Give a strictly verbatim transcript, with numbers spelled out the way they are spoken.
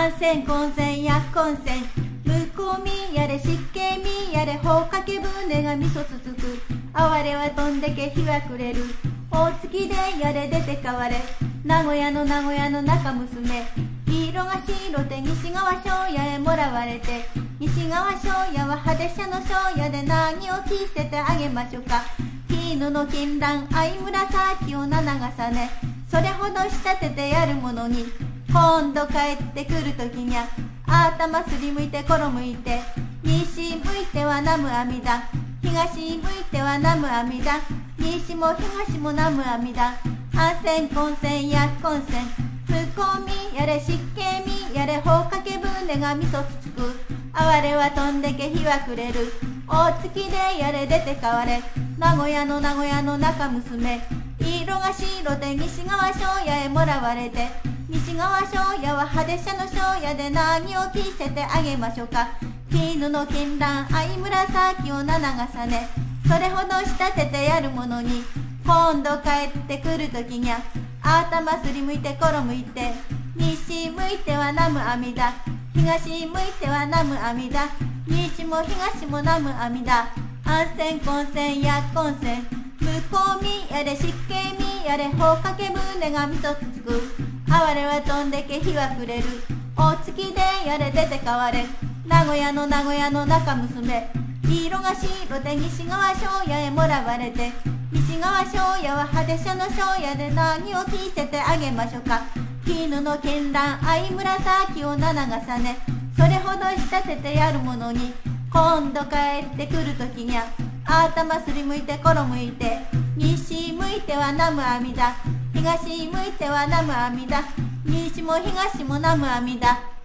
安線混線や混線向こうみやれ湿気みやれほうかけ舟がみそつつく哀れは飛んでけ日は暮れる大月でやれ出て変われ名古屋の名古屋の中娘色が白で西川庄屋へもらわれて西川庄屋は派手者の庄屋で何を着せてあげましょうか絹の金蘭相紫を七重ねそれほど仕立ててやるものに今度帰ってくるときにゃ頭すりむいてころむいて西向いては南無阿弥陀東向いては南無阿弥陀西も東も南無阿弥陀安線混線や混線向こうみやれ湿気みやれほうかけ舟がみそつつく哀れは飛んでけ日は暮れる大月でやれ出て変われ名古屋の名古屋の中娘色が白で西川庄屋へもらわれて西川庄屋は派手者の庄屋で何を着せてあげましょうか絹の金蘭相紫を七重ねそれほど仕立ててやるものに今度帰ってくるときにゃ頭すりむいてころむいて西向いては南無阿弥陀東向いては南無阿弥陀西も東も南無阿弥陀安線混線や混線向こうみやれ湿気みやれほうかけ舟がみそつつく哀れは飛んでけ日は暮れる大月でやれ出て変われ名古屋の名古屋の中娘色が白で西川庄屋へもらわれて西川庄屋は派手者の庄屋で何を着せてあげましょうか絹の金蘭相紫を七重ねそれほど仕立ててやるものに今度帰ってくるときにゃ頭すりむいてころむいて西向いては南無阿弥陀東向いては南無阿弥陀西も東も南無阿弥陀